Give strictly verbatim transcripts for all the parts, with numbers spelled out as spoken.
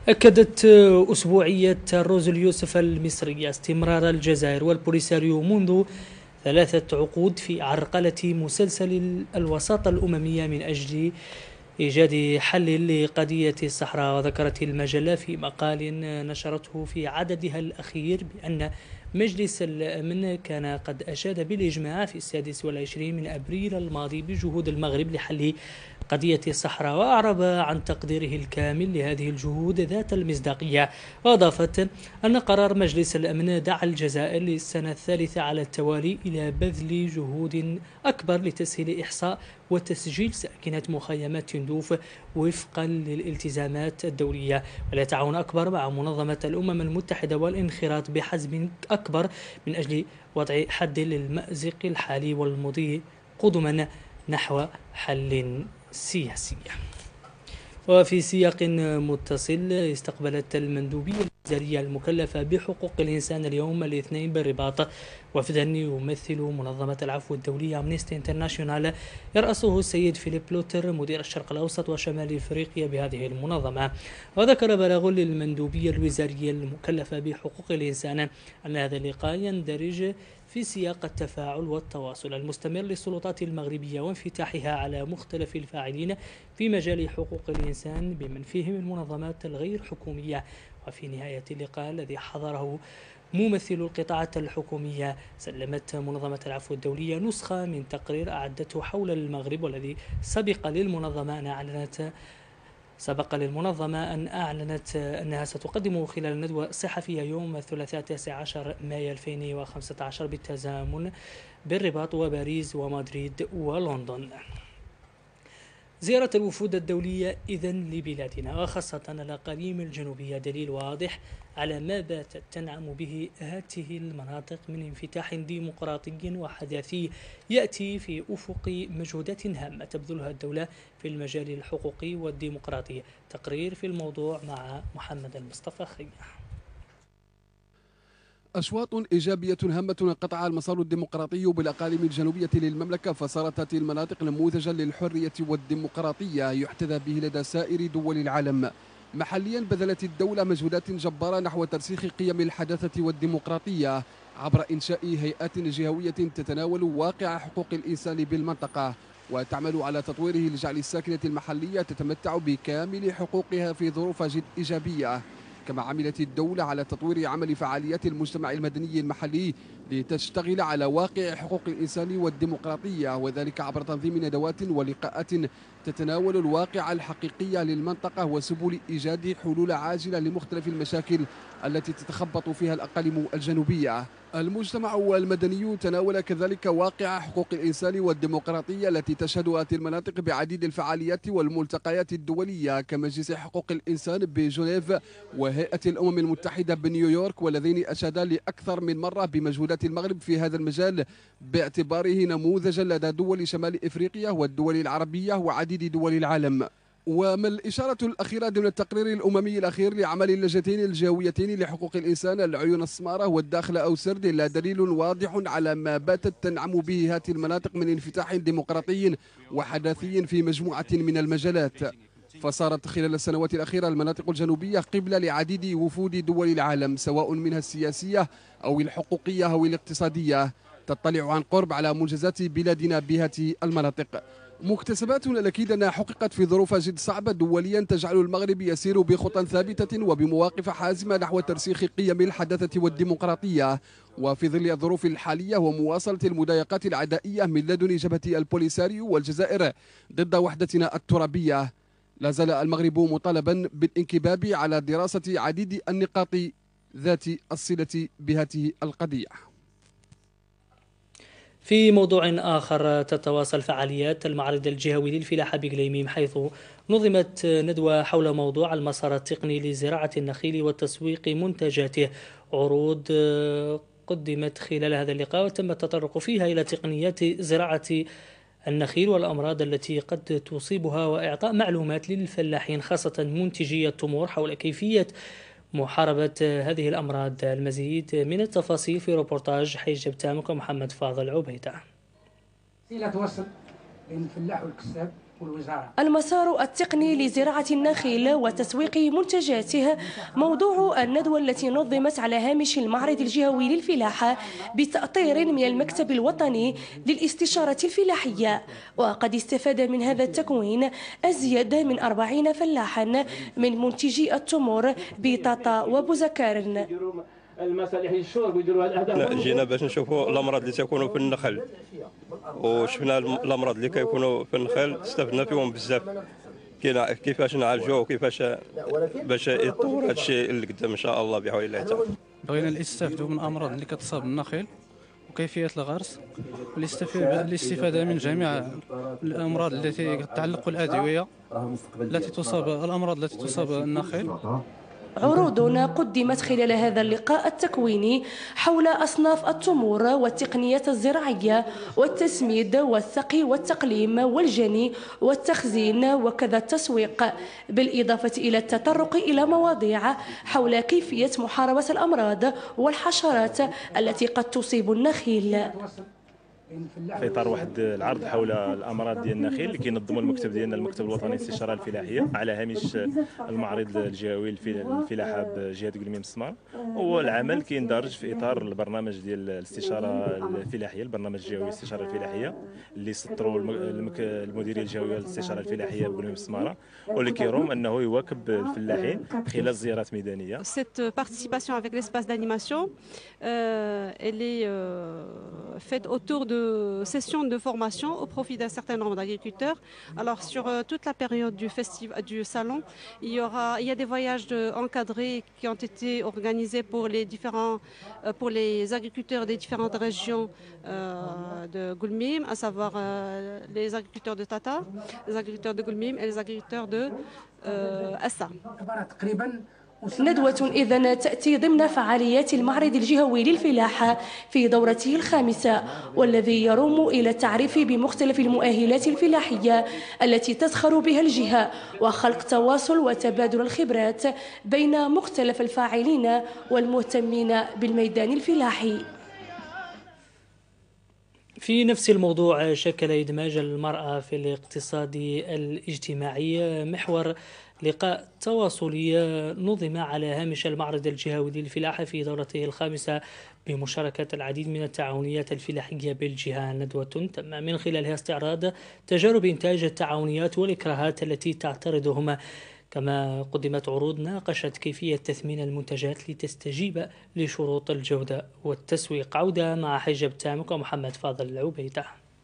أكدت أسبوعية روز اليوسف المصرية استمرار الجزائر والبوليساريو منذ ثلاثة عقود في عرقلة مسلسل الوساطة الأممية من أجل إيجاد حل لقضية الصحراء. وذكرت المجلة في مقال نشرته في عددها الأخير بأن مجلس الأمن كان قد أشاد بالإجماع في السادس والعشرين من أبريل الماضي بجهود المغرب لحل قضية الصحراء، وأعرب عن تقديره الكامل لهذه الجهود ذات المصداقية. وأضافت أن قرار مجلس الأمن دعا الجزائر للسنة الثالثة على التوالي إلى بذل جهود أكبر لتسهيل إحصاء وتسجيل ساكنة مخيمات تندوف وفقا للالتزامات الدولية، ولا تعاون أكبر مع منظمة الأمم المتحدة والانخراط بحزم أكبر من أجل وضع حد للمأزق الحالي والمضي قدما نحو حل سياسي. وفي سياق متصل، استقبلت المندوبية الوزارية المكلفة بحقوق الإنسان اليوم الاثنين بالرباط وفدا يمثل منظمة العفو الدولية أمنستي انترناشونال يرأسه السيد فيليب لوتر مدير الشرق الأوسط وشمال إفريقيا بهذه المنظمة. وذكر بلاغ للمندوبية الوزارية المكلفة بحقوق الإنسان أن هذا اللقاء يندرج في سياق التفاعل والتواصل المستمر للسلطات المغربية وانفتاحها على مختلف الفاعلين في مجال حقوق الإنسان بمن فيهم المنظمات الغير حكومية. وفي نهاية اللقاء الذي حضره ممثل القطاعات الحكومية، سلمت منظمة العفو الدولية نسخة من تقرير أعدته حول المغرب، والذي سبق للمنظمة أن أعلنت سبق للمنظمة أن أعلنت أنها ستقدم خلال ندوة صحفية يوم الثلاثاء تاسع عشر مايو ألفين وخمسة عشر بالتزامن بالرباط وباريس ومدريد ولندن. زيارة الوفود الدولية إذن لبلادنا وخاصة الأقاليم الجنوبية دليل واضح على ما باتت تنعم به هذه المناطق من انفتاح ديمقراطي وحداثي يأتي في أفق مجهودات هامة تبذلها الدولة في المجال الحقوقي والديمقراطي. تقرير في الموضوع مع محمد المصطفى خياح. أشواط إيجابية هامة قطعها المسار الديمقراطي بالأقاليم الجنوبية للمملكة، فصارت هذه المناطق نموذجا للحرية والديمقراطية يحتذى به لدى سائر دول العالم. محليا بذلت الدولة مجهودات جبارة نحو ترسيخ قيم الحداثة والديمقراطية عبر إنشاء هيئات جهوية تتناول واقع حقوق الإنسان بالمنطقة وتعمل على تطويره لجعل الساكنة المحلية تتمتع بكامل حقوقها في ظروف جد إيجابية. كما عملت الدولة على تطوير عمل فعاليات المجتمع المدني المحلي لتشتغل على واقع حقوق الإنسان والديمقراطية، وذلك عبر تنظيم ندوات ولقاءات تتناول الواقع الحقيقي للمنطقة وسبل إيجاد حلول عاجلة لمختلف المشاكل التي تتخبط فيها الأقاليم الجنوبية. المجتمع المدني تناول كذلك واقع حقوق الإنسان والديمقراطية التي تشهد هذه المناطق بعديد الفعاليات والملتقيات الدولية كمجلس حقوق الإنسان بجنيف وهيئة الأمم المتحدة بنيويورك، والذين أشادا لأكثر من مرة بمجهودات المغرب في هذا المجال باعتباره نموذجا لدى دول شمال إفريقيا والدول العربية وعديد دول العالم. وما الإشارة الأخيرة ضمن التقرير الأممي الأخير لعمل اللجنتين الجهويتين لحقوق الإنسان العيون السمارة والداخل أو سرد لا دليل واضح على ما باتت تنعم به هذه المناطق من انفتاح ديمقراطي وحداثي في مجموعة من المجالات. فصارت خلال السنوات الأخيرة المناطق الجنوبية قبلة لعديد وفود دول العالم سواء منها السياسية أو الحقوقية أو الاقتصادية تطلع عن قرب على منجزات بلادنا بهذه المناطق. مكتسبات الأكيد أنها حققت في ظروف جد صعبة دوليا تجعل المغرب يسير بخطى ثابتة وبمواقف حازمة نحو ترسيخ قيم الحداثة والديمقراطية، وفي ظل الظروف الحالية ومواصلة المضايقات العدائية من لدن جبهة البوليساريو والجزائر ضد وحدتنا الترابية. لا زال المغرب مطالبا بالانكباب على دراسة عديد النقاط ذات الصلة بهذه القضية. في موضوع آخر، تتواصل فعاليات المعرض الجهوي للفلاحة بقليميم، حيث نظمت ندوة حول موضوع المسار التقني لزراعة النخيل وتسويق منتجاته. عروض قدمت خلال هذا اللقاء وتم التطرق فيها إلى تقنيات زراعة النخيل والأمراض التي قد تصيبها، وإعطاء معلومات للفلاحين خاصة منتجي التمور حول كيفية محاربة هذه الأمراض. المزيد من التفاصيل في روبورتاج حي جبتامك ومحمد فاضل عبيدة. وسيلة توصل بين الفلاح والكساب المسار التقني لزراعة النخيل وتسويق منتجاته موضوع الندوة التي نظمت على هامش المعرض الجهوي للفلاحة بتأطير من المكتب الوطني للاستشارة الفلاحية. وقد استفاد من هذا التكوين أزيد من أربعين فلاحا من منتجي التمور بطاطا وبوزكارن. لا جينا باش نشوفوا الامراض اللي تكونوا في النخل، وشفنا الامراض اللي كيكونوا في النخل استفدنا فيهم بزاف، كيفاش نعالجوه وكيفاش باش يتطور هذا الشيء اللي قدام ان شاء الله بحول الله تعالى. بغينا نستافدوا من الامراض اللي كتصاب النخيل وكيفيه الغرس، والاستفاده من جميع الامراض التي تتعلق بالادويه التي تصاب الامراض التي تصاب النخيل. عروض قدمت خلال هذا اللقاء التكويني حول أصناف التمور والتقنيات الزراعية والتسميد والسقي والتقليم والجني والتخزين وكذا التسويق، بالإضافة إلى التطرق إلى مواضيع حول كيفية محاربة الأمراض والحشرات التي قد تصيب النخيل. في اطار واحد العرض حول الامراض ديال النخيل اللي كينظموا المكتب ديالنا المكتب الوطني للاستشاره الفلاحيه على هامش المعرض الجهوي للفلاحه بجهه قلميم السمار. هو العمل كيندرج في اطار البرنامج ديال الاستشاره الفلاحيه، البرنامج الجهوي للاستشاره الفلاحيه اللي سطروا المديريه الجهويه للاستشاره الفلاحيه بقلميم السماره، واللي كيروم انه يواكب الفلاحين خلال زيارات ميدانيه. Cette participation avec l'espace d'animation, euh, elle est euh, faite autour de sessions de formation au profit d'un certain nombre d'agriculteurs. Alors sur euh, toute la période du festival, du salon, il y aura, il y a des voyages de, encadrés qui ont été organisés pour les différents, euh, pour les agriculteurs des différentes régions euh, de Gulmim, à savoir euh, les agriculteurs de Tata, les agriculteurs de Gulmim et les agriculteurs de euh, Assa. ندوة إذن تأتي ضمن فعاليات المعرض الجهوي للفلاحة في دورته الخامسة، والذي يروم إلى التعريف بمختلف المؤهلات الفلاحية التي تزخر بها الجهة وخلق تواصل وتبادل الخبرات بين مختلف الفاعلين والمهتمين بالميدان الفلاحي. في نفس الموضوع، شكل إدماج المرأة في الاقتصاد الاجتماعي محور لقاء تواصلي نظم على هامش المعرض الجهوي للفلاحة في دورته الخامسة بمشاركة العديد من التعاونيات الفلاحية بالجهة. ندوة تم من خلالها استعراض تجارب إنتاج التعاونيات والإكراهات التي تعترضهما، كما قدمت عروض ناقشت كيفية تثمين المنتجات لتستجيب لشروط الجودة والتسويق. عودة مع حجب تامك ومحمد فاضل العبيدة.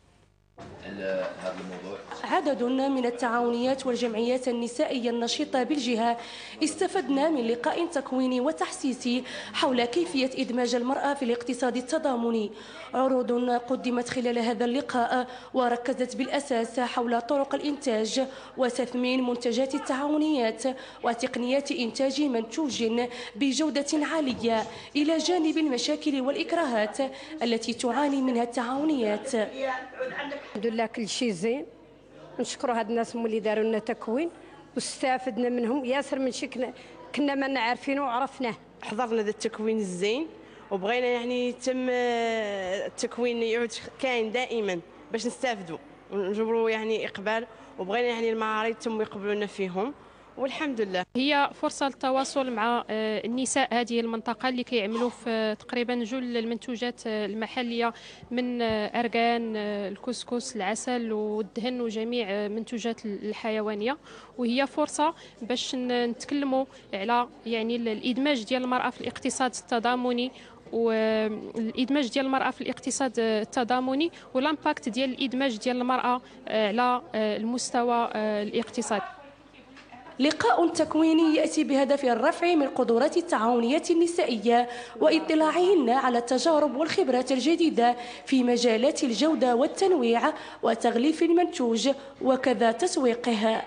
عدد من التعاونيات والجمعيات النسائية النشيطة بالجهة استفدنا من لقاء تكويني وتحسيسي حول كيفية إدماج المرأة في الاقتصاد التضامني. عروض قدمت خلال هذا اللقاء وركزت بالأساس حول طرق الإنتاج وتثمين منتجات التعاونيات وتقنيات إنتاج منتوج بجودة عالية، إلى جانب المشاكل والإكراهات التي تعاني منها التعاونيات. الحمد لله كل شيء زين، نشكروا هاد الناس اللي داروا لنا تكوين واستفدنا منهم ياسر من شي كنا, كنا ما نعرفينه وعرفناه. حضرنا ذا التكوين الزين وبغينا يعني يتم التكوين يعود كاين دائما باش نستافدوا ونجبروا يعني اقبال، وبغينا يعني المعارض تم يقبلونا فيهم والحمد لله. هي فرصة للتواصل مع النساء هذه المنطقة اللي كيعملوا في تقريبا جل المنتوجات المحلية من أرغان، الكسكس، العسل والدهن وجميع منتوجات الحيوانية، وهي فرصة باش نتكلموا على يعني الإدماج ديال المرأة في الاقتصاد التضامني والإدماج ديال المرأة في الاقتصاد التضامني والامباكت ديال الإدماج ديال المرأة على المستوى الاقتصادي. لقاء تكويني يأتي بهدف الرفع من قدرات التعاونيات النسائية واطلاعهن على التجارب والخبرات الجديدة في مجالات الجودة والتنويع وتغليف المنتوج وكذا تسويقها.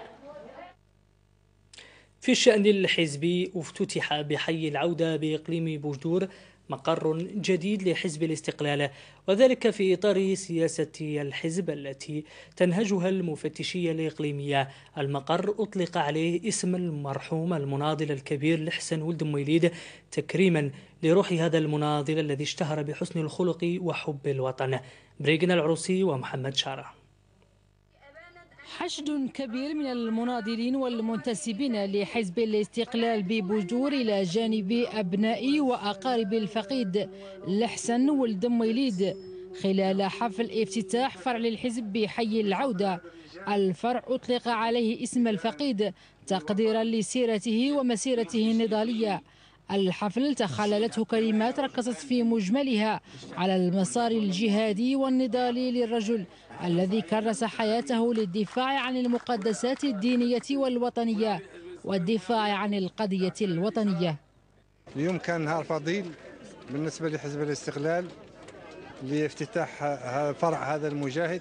في الشأن الحزبي، افتتح بحي العودة بإقليم بوجدور مقر جديد لحزب الاستقلال، وذلك في إطار سياسة الحزب التي تنهجها المفتشية الإقليمية. المقر أطلق عليه اسم المرحوم المناضل الكبير لحسن ولد مويليد تكريما لروح هذا المناضل الذي اشتهر بحسن الخلق وحب الوطن. بريغنا العروسي ومحمد شارع. حشد كبير من المناضلين والمنتسبين لحزب الاستقلال ببجور إلى جانب أبناء وأقارب الفقيد لحسن ولد مويليد خلال حفل افتتاح فرع للحزب بحي العودة. الفرع أطلق عليه اسم الفقيد تقديرا لسيرته ومسيرته النضالية. الحفل تخللته كلمات ركزت في مجملها على المسار الجهادي والنضالي للرجل الذي كرس حياته للدفاع عن المقدسات الدينية والوطنية والدفاع عن القضية الوطنية. اليوم كان نهار فضيل بالنسبة لحزب الاستقلال لافتتاح فرع هذا المجاهد،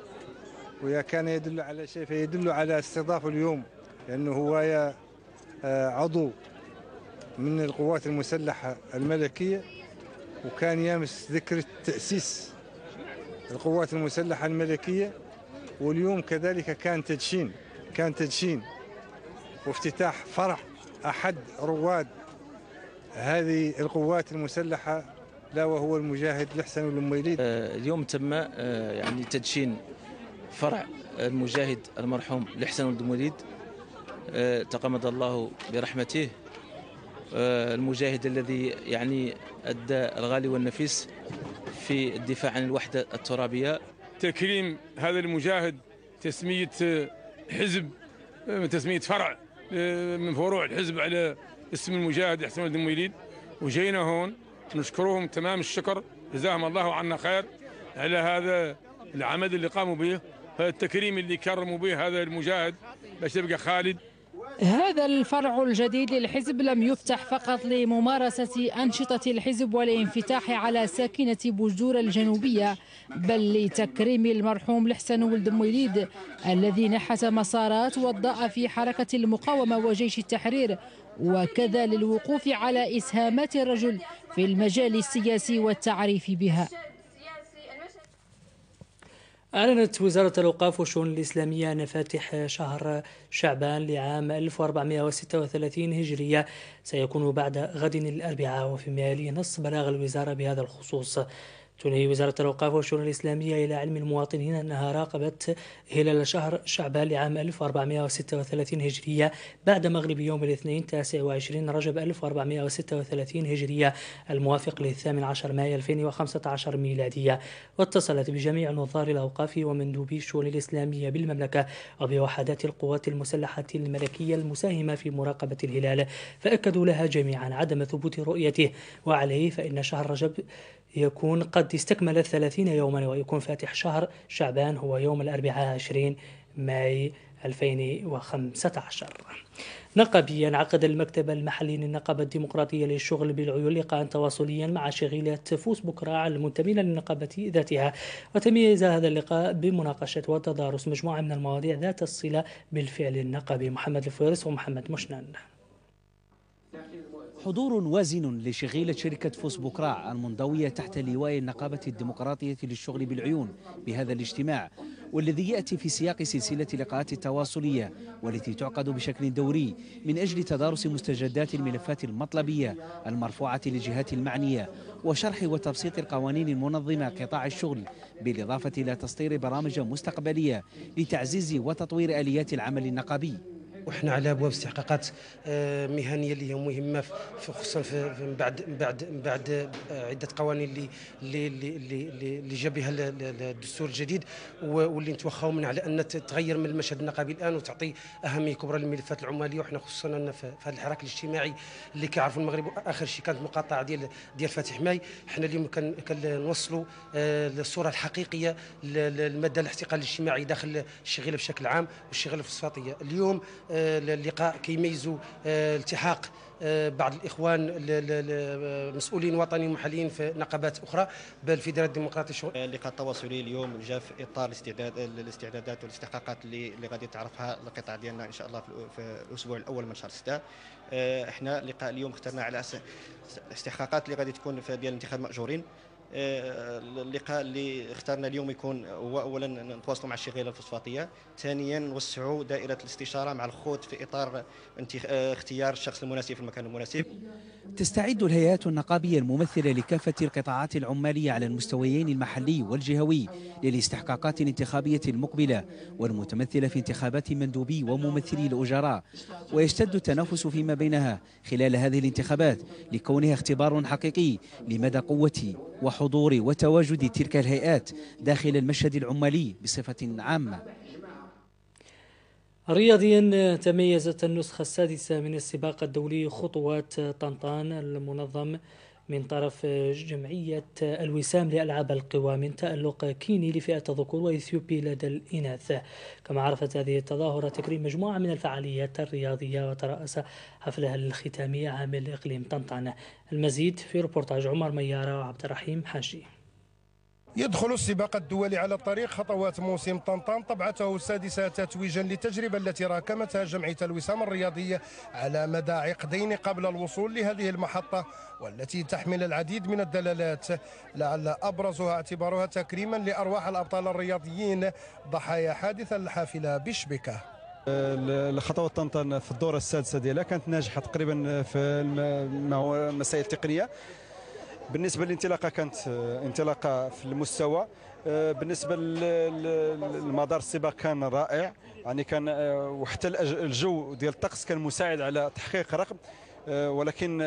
وكان يدل على شيء فيدل على استضافه اليوم لأنه هو عضو من القوات المسلحة الملكية، وكان يامس ذكرى تأسيس القوات المسلحة الملكية، واليوم كذلك كان تدشين كان تدشين وافتتاح فرع أحد رواد هذه القوات المسلحة لا وهو المجاهد لحسن ولد مويليد. اليوم تم يعني تدشين فرع المجاهد المرحوم لحسن ولد مويليد تقمد الله برحمته، المجاهد الذي يعني أدى الغالي والنفيس في الدفاع عن الوحدة الترابية. تكريم هذا المجاهد، تسمية حزب، تسمية فرع من فروع الحزب على اسم المجاهد لحسن ولد مويليد، وجينا هون نشكرهم تمام الشكر، جزاهم الله عنا خير على هذا العمل اللي قاموا به، التكريم اللي كرموا به هذا المجاهد باش يبقى خالد. هذا الفرع الجديد للحزب لم يفتح فقط لممارسة أنشطة الحزب والانفتاح على ساكنة بجور الجنوبية، بل لتكريم المرحوم لحسن ولد مويليد الذي نحت مسارات وضاء في حركة المقاومة وجيش التحرير، وكذا للوقوف على إسهامات الرجل في المجال السياسي والتعريف بها. أعلنت وزارة الأوقاف والشؤون الإسلامية أن فاتح شهر شعبان لعام ألف وأربعمائة وستة وثلاثين هجرية سيكون بعد غد الأربعاء، وفيما يلي نص بلاغ الوزارة بهذا الخصوص. تنهي وزارة الأوقاف والشؤون الإسلامية إلى علم المواطنين أنها راقبت هلال شهر شعبان لعام ألف وأربعمائة وستة وثلاثين هجرية بعد مغرب يوم الاثنين تاسع وعشرين رجب ألف وأربعمائة وستة وثلاثين هجرية الموافق للثامن عشر ماي ألفين وخمسة عشر ميلادية، واتصلت بجميع نظار الأوقاف ومندوبي الشؤون الإسلامية بالمملكة وبوحدات القوات المسلحة الملكية المساهمة في مراقبة الهلال، فأكدوا لها جميعا عدم ثبوت رؤيته، وعليه فإن شهر رجب يكون قد استكمل الثلاثين يوما، ويكون فاتح شهر شعبان هو يوم الأربعاء عشرين ماي ألفين وخمسة عشر. نقبيا عقد المكتب المحلي للنقابة الديمقراطية للشغل بالعيون لقاء تواصليا مع شغيلة فوسبوك راع المنتمين للنقابة ذاتها، وتميز هذا اللقاء بمناقشة وتدارس مجموعة من المواضيع ذات الصلة بالفعل النقابي. محمد الفويرس ومحمد مشنان. حضور وازن لشغيلة شركة فوسبوك راع المنضوية تحت لواء النقابة الديمقراطية للشغل بالعيون بهذا الاجتماع، والذي يأتي في سياق سلسلة لقاءات التواصلية والتي تعقد بشكل دوري من أجل تدارس مستجدات الملفات المطلبية المرفوعة للجهات المعنية وشرح وتبسيط القوانين المنظمة قطاع الشغل، بالإضافة إلى تسطير برامج مستقبلية لتعزيز وتطوير آليات العمل النقابي. وحنا على ابواب استحقاقات مهنيه اللي هي مهمه خصوصا في بعد بعد بعد عده قوانين اللي اللي اللي اللي جا بها الدستور الجديد، واللي نتوخاو من على ان تتغير من المشهد النقابي الان وتعطي اهميه كبرى للملفات العماليه. وحنا خصوصا ان في هذا الحراك الاجتماعي اللي كيعرفوا المغرب اخر شيء كانت مقاطعه ديال ديال فاتح ماي، حنا اليوم كنوصلوا الصوره الحقيقيه للماده الاحتقال الاجتماعي داخل الشغيله بشكل عام والشغيله الفوسفاتيه. اليوم اللقاء كيميزوا التحاق بعض الاخوان المسؤولين وطنيين محليين في نقابات اخرى بالفيدراليه الديمقراطيه الشغل. اللقاء التواصلي اليوم جاء في اطار الاستعداد الاستعدادات والاستحقاقات اللي اللي غادي تعرفها القطاع ديالنا ان شاء الله في الاسبوع الاول من شهر ستة. احنا لقاء اليوم اخترنا على استحقاقات اللي غادي تكون في ديال انتخاب ماجورين اللقاء اللي اخترنا اليوم يكون هو اولا نتواصلوا مع الشغيله الفوسفاتيه، ثانيا نوسعوا دائره الاستشاره مع الخوض في اطار اختيار الشخص المناسب في المكان المناسب. تستعد الهيئات النقابية الممثلة لكافة القطاعات العمالية على المستويين المحلي والجهوي للاستحقاقات الانتخابية المقبلة والمتمثلة في انتخابات مندوبي وممثلي الأجراء، ويشتد التنافس فيما بينها خلال هذه الانتخابات لكونها اختبار حقيقي لمدى قوة وحضور وتواجد تلك الهيئات داخل المشهد العمالي بصفة عامة. رياضيا، تميزت النسخة السادسة من السباق الدولي خطوات طنطان المنظم من طرف جمعية الوسام لألعاب القوى من تألق كيني لفئة الذكور وإثيوبي لدى الإناث. كما عرفت هذه التظاهرة تكريم مجموعة من الفعاليات الرياضية وترأس حفلها الختامي عامل إقليم طنطان. المزيد في ريبورتاج عمر ميارة وعبد الرحيم حاجي. يدخل السباق الدولي على الطريق خطوات موسم طنطان طبعته السادسة تتويجا للتجربة التي راكمتها جمعية الوسام الرياضية على مدى عقدين قبل الوصول لهذه المحطة، والتي تحمل العديد من الدلالات، لعل أبرزها اعتبارها تكريما لأرواح الأبطال الرياضيين ضحايا حادث الحافلة بشبكة. الخطوات طنطان في الدورة السادسة ديالها كانت ناجحة تقريبا في المسائل التقنية. بالنسبه للانطلاقه كانت انطلاقه في المستوى، بالنسبه للمدار السباق كان رائع، يعني كان وحتى الجو ديال الطقس كان مساعد على تحقيق رقم، ولكن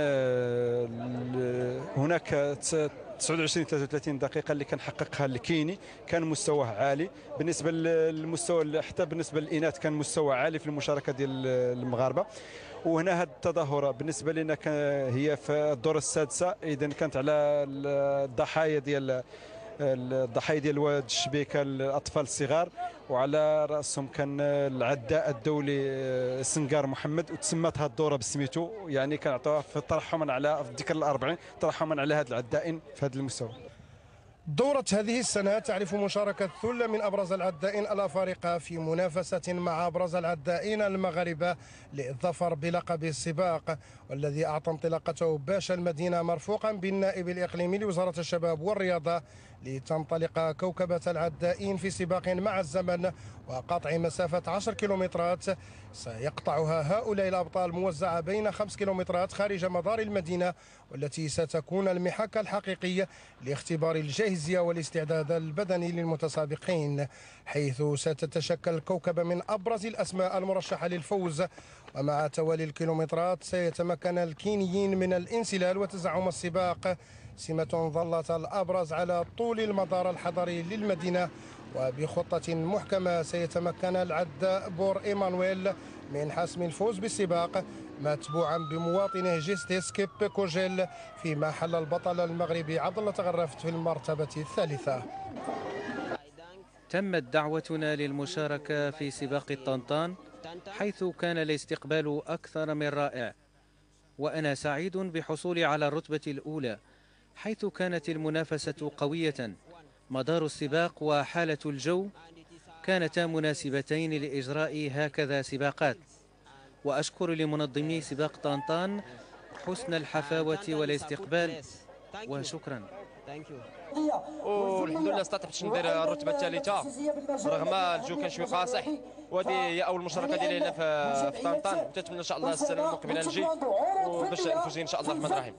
هناك تسعة وعشرين ثلاثة وثلاثين دقيقه اللي كان حققها الكيني كان مستواه عالي. بالنسبه للمستوى حتى بالنسبه للاناث كان مستوى عالي في المشاركه ديال المغاربه. وهنا هذه التظاهره بالنسبه لنا هي في الدور السادسه، اذا كانت على الضحايا ديال الضحايا ديال واد الشبيكه الاطفال الصغار، وعلى راسهم كان العداء الدولي سنقار محمد، وتسمت هذه الدوره بسميتو، يعني كنعطوها في ترحما على الذكرى الأربعين، ترحما على هذا العدائين في هذا المستوى. دورة هذه السنة تعرف مشاركة ثلة من أبرز العدائين الأفارقة في منافسة مع أبرز العدائين المغاربة للظفر بلقب السباق، والذي أعطى انطلاقته باشا المدينة مرفوقا بالنائب الإقليمي لوزارة الشباب والرياضة لتنطلق كوكبة العدائين في سباق مع الزمن وقطع مسافة عشر كيلومترات سيقطعها هؤلاء الأبطال موزعة بين خمس كيلومترات خارج مدار المدينة، والتي ستكون المحك الحقيقي لاختبار الجاهزية والاستعداد البدني للمتسابقين، حيث ستتشكل كوكبة من أبرز الأسماء المرشحة للفوز. ومع توالي الكيلومترات سيتمكن الكينيين من الانسلال وتزعم السباق، سمة ظلت الأبرز على طول المدار الحضري للمدينة. وبخطة محكمة سيتمكن العداء بور إيمانويل من حسم الفوز بالسباق، متبوعا بمواطنه جيستيس كيب كوجيل، فيما حل البطل المغربي عبد الله تغرفت في المرتبة الثالثة. تمت دعوتنا للمشاركة في سباق طنطان، حيث كان الاستقبال أكثر من رائع، وأنا سعيد بحصولي على الرتبة الأولى، حيث كانت المنافسة قوية. مدار السباق وحالة الجو كانتا مناسبتين لإجراء هكذا سباقات، وأشكر لمنظمي سباق طنطان حسن الحفاوة والاستقبال، وشكرا. والحمد لله استطعت باش ندير الرتبه الثالثه رغم الجو كان شوي قاصح، وهذه هي اول مشاركه ديالي هنا في في طنطان، وتتمنى ان شاء الله السنه المقبله نجي وباش نفوز ان شاء الله الرحمن الرحيم.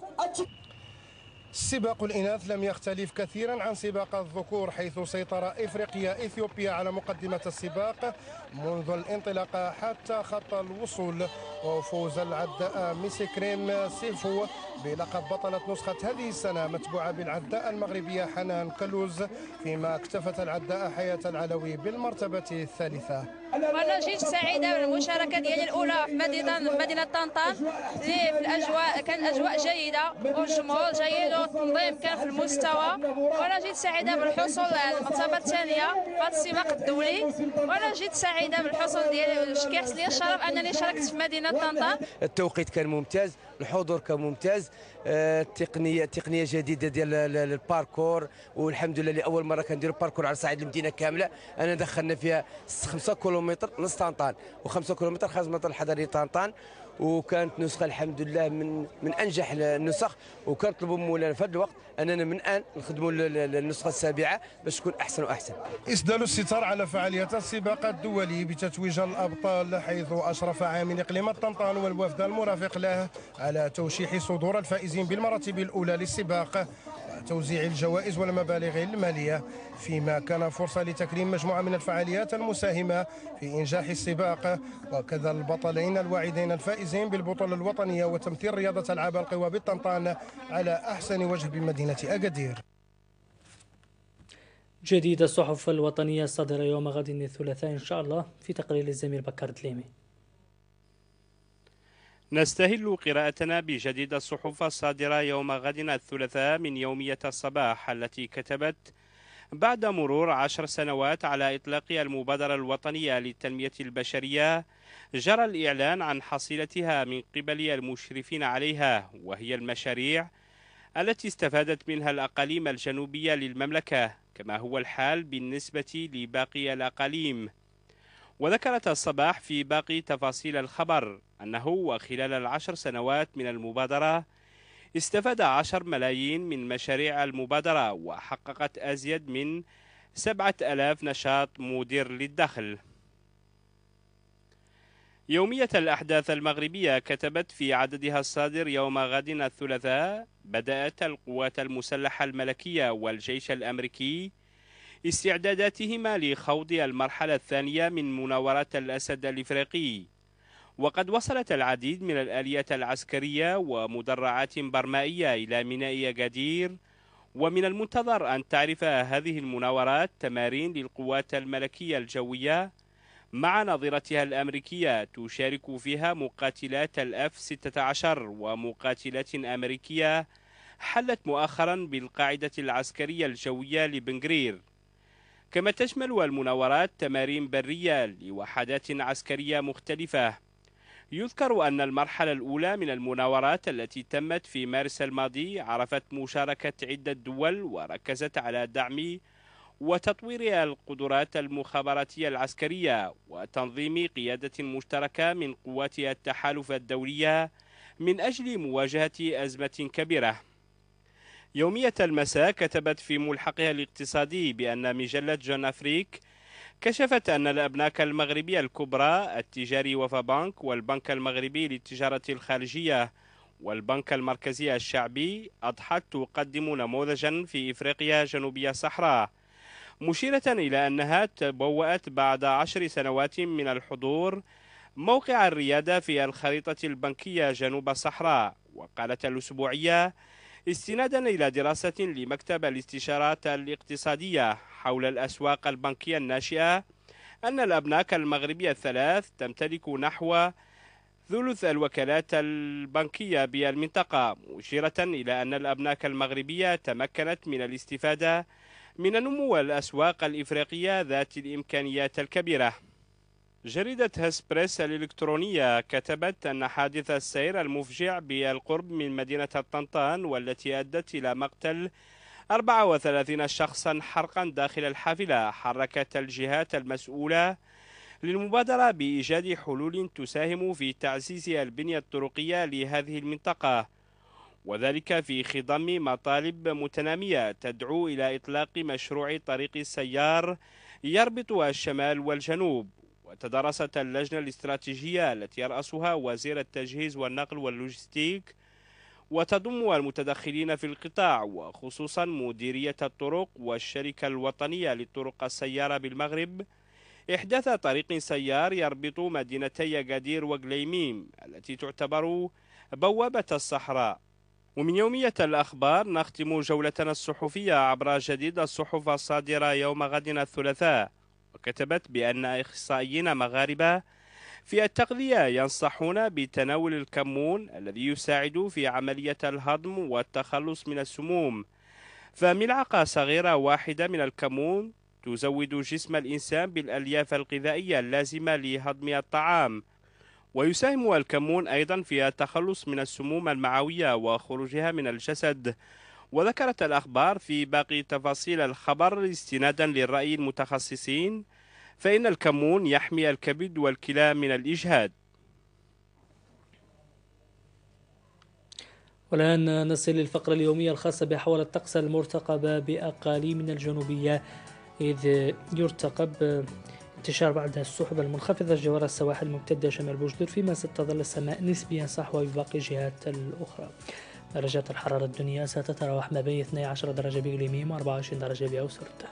سباق الإناث لم يختلف كثيرا عن سباق الذكور، حيث سيطر إفريقيا إثيوبيا على مقدمة السباق منذ الانطلاقة حتى خط الوصول، وفوز العداء ميسي كريم سيفو بلقب بطلة نسخة هذه السنة متبوعة بالعداء المغربية حنان كلوز، فيما اكتفت العداء حياة العلوي بالمرتبة الثالثة. وانا جيت سعيده بالمشاركه ديالي الاولى في مدينه مدينه طنطان، اللي في الاجواء كان اجواء جيده والجمهور جيد والتنظيم كان في المستوى، وانا جيت سعيده بالحصول على المرتبه الثانيه في هذا السباق الدولي، وانا جيت سعيده بالحصول ديالي، كيحس لي الشرف انني شاركت في مدينه طنطان. التوقيت كان ممتاز، الحضور كان ممتاز، التقنيه تقنيه جديده ديال الباركور، والحمد لله لاول مره كنديروا باركور على صعيد المدينه كامله. انا دخلنا فيها خمسة كيلومتر نص طنطان وخمسة كيلومتر خارج المنطقه الحضريه طنطان، وكانت نسخه الحمد لله من من انجح النسخ، وكنطلبوا من مولانا في هذا الوقت اننا من الان نخدموا النسخه السابعه باش تكون احسن واحسن. إسدال الستار على فعاليات السباق الدولي بتتويج الأبطال، حيث أشرف عامل إقليم طنطان والوفد المرافق له على توشيح صدور الفائزين بالمراتب الأولى للسباق وتوزيع الجوائز والمبالغ المالية، فيما كان فرصة لتكريم مجموعة من الفعاليات المساهمة في إنجاح السباق، وكذا البطلين الواعدين الفائزين بالبطولة الوطنية وتمثيل رياضة ألعاب القوى بالطنطان على أحسن وجه بمدينة أكادير. جديد الصحف الوطنية الصادرة يوم غد الثلاثاء إن شاء الله، في تقرير الزميل بكر دليمي. نستهل قراءتنا بجديد الصحف الصادرة يوم غد الثلاثاء من يومية الصباح، التي كتبت: بعد مرور عشر سنوات على إطلاق المبادرة الوطنية للتنمية البشرية، جرى الإعلان عن حصيلتها من قبل المشرفين عليها، وهي المشاريع التي استفادت منها الأقاليم الجنوبية للمملكة، كما هو الحال بالنسبة لباقي الأقاليم. وذكرت الصباح في باقي تفاصيل الخبر أنه وخلال العشر سنوات من المبادرة استفاد عشر ملايين من مشاريع المبادرة، وحققت أزيد من سبعة آلاف نشاط مدير للدخل. يومية الأحداث المغربية كتبت في عددها الصادر يوم غد الثلاثاء: بدأت القوات المسلحة الملكية والجيش الأمريكي استعداداتهما لخوض المرحلة الثانية من مناورات الأسد الإفريقي، وقد وصلت العديد من الآليات العسكرية ومدرعات برمائية إلى ميناء أكادير، ومن المنتظر أن تعرف هذه المناورات تمارين للقوات الملكية الجوية مع نظيرتها الأمريكية، تشارك فيها مقاتلات الأف ستة عشر ومقاتلات أمريكية حلت مؤخرا بالقاعدة العسكرية الجوية لبنغرير. كما تشمل المناورات تمارين برية لوحدات عسكرية مختلفة. يذكر أن المرحلة الأولى من المناورات التي تمت في مارس الماضي عرفت مشاركة عدة دول، وركزت على دعم وتطوير القدرات المخابراتية العسكرية وتنظيم قيادة مشتركة من قوات التحالف الدولية من أجل مواجهة أزمة كبيرة. يومية المساء كتبت في ملحقها الاقتصادي بأن مجلة جون أفريك كشفت أن الأبناك المغربية الكبرى التجاري وفابانك والبنك المغربي للتجارة الخارجية والبنك المركزي الشعبي أضحت تقدم نموذجا في إفريقيا جنوبية الصحراء، مشيرة إلى أنها تبوأت بعد عشر سنوات من الحضور موقع الريادة في الخريطة البنكية جنوب الصحراء. وقالت الأسبوعية استنادا إلى دراسة لمكتب الاستشارات الاقتصادية حول الأسواق البنكية الناشئة أن الأبناك المغربية الثلاث تمتلك نحو ثلث الوكالات البنكية بالمنطقة، مشيرة إلى أن الأبناك المغربية تمكنت من الاستفادة من نمو الأسواق الإفريقية ذات الإمكانيات الكبيرة. جريدة هسبريس الإلكترونية كتبت أن حادث السير المفجع بالقرب من مدينة طنطان والتي أدت إلى مقتل أربعة وثلاثين شخصا حرقا داخل الحافلة حركت الجهات المسؤولة للمبادرة بإيجاد حلول تساهم في تعزيز البنية الطرقية لهذه المنطقة، وذلك في خضم مطالب متنامية تدعو إلى إطلاق مشروع طريق السيار يربط الشمال والجنوب. وتدرست اللجنة الاستراتيجية التي يرأسها وزير التجهيز والنقل واللوجستيك وتضم المتدخلين في القطاع وخصوصا مديرية الطرق والشركة الوطنية للطرق السيارة بالمغرب إحداث طريق سيار يربط مدينتي أكادير وقليميم التي تعتبر بوابة الصحراء. ومن يومية الأخبار نختم جولتنا الصحفية عبر جديد الصحف الصادرة يوم غد الثلاثاء، وكتبت بأن أخصائيين مغاربة في التغذية ينصحون بتناول الكمون الذي يساعد في عملية الهضم والتخلص من السموم، فملعقة صغيرة واحدة من الكمون تزود جسم الإنسان بالألياف الغذائية اللازمة لهضم الطعام. ويساهم الكمون أيضا في التخلص من السموم المعوية وخروجها من الجسد. وذكرت الأخبار في باقي تفاصيل الخبر استنادا للرأي المتخصصين فإن الكمون يحمي الكبد والكلى من الإجهاد. والآن نصل للفقرة اليومية الخاصة بأحوال الطقس المرتقبة بأقاليمنا الجنوبية، إذ يرتقب انتشار بعض السحب المنخفضة جوار السواحل الممتدة شمال بوجدور، فيما ستظل السماء نسبيا صحوة بباقي الجهات الأخرى. درجات الحرارة الدنيا ستتراوح ما بين اثنتي عشرة درجة بإقليميم و أربعة وعشرين درجة بأوسرد.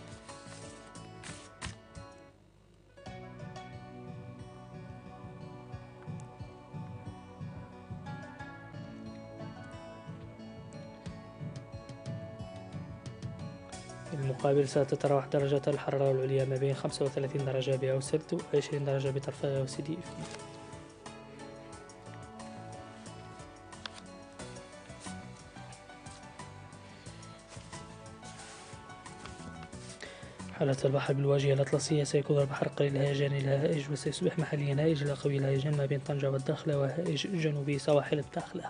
في المقابل ستتراوح درجات الحرارة العليا ما بين خمسة وثلاثين درجة بأوسرد و عشرين درجة بطرفة وسيدي إفني. حالة البحر بالواجهة الأطلسية سيكون البحر قليل الهيجان إلى هائج، وسيصبح محليا هائج إلى قوي الهيجان ما بين طنجة والداخلة وهائج جنوبي سواحل الداخلة.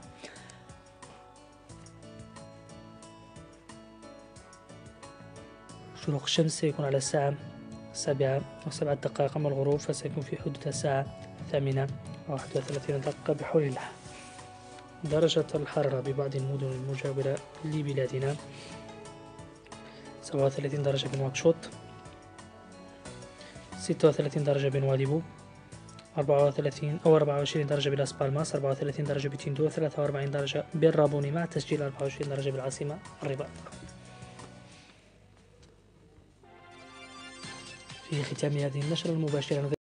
شروق الشمس سيكون على الساعة السابعة وسبعة دقائق، أما الغروب فسيكون في حدود الساعة الثامنة وواحد وثلاثين دقيقة بحول الله. درجة الحرارة ببعض المدن المجاورة لبلادنا: سبعة وثلاثين درجة بنواكشوط، ستة وثلاثين درجة بنواديبو، أربعة وثلاثين أو أربعة وعشرين درجة بلاس بالماس، أربعة وثلاثين درجة بتندو، ثلاثة وأربعين درجة بالرابوني، مع تسجيل أربعة وعشرين درجة بالعاصمة الرباط. في ختام هذه النشرة المباشرة